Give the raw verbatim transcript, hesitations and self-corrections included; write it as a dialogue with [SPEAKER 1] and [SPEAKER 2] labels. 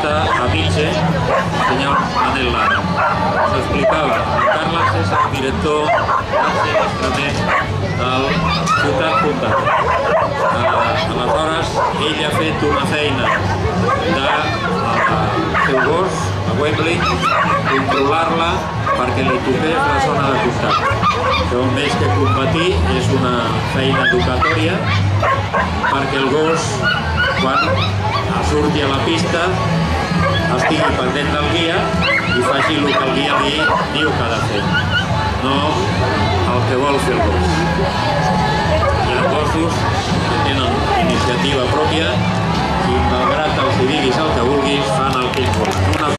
[SPEAKER 1] pista a Vince, senyor Manel Lara. S'explicava, Carles és el director d'administrament del Ciutat Comtat. Aleshores, ell ha fet una feina de seu gos, a Wembley, controlar-la perquè li toqués la zona de costat. Això, més que competir, és una feina educatòria perquè el gos, quan surti a la pista, estigui pendent del guia i faci el que el guia li diu que ha de fer, no el que vol fer el gos. Hi ha gossos que tenen iniciativa pròpia i malgrat els hi diguis el que vulguis, fan el que ells volen.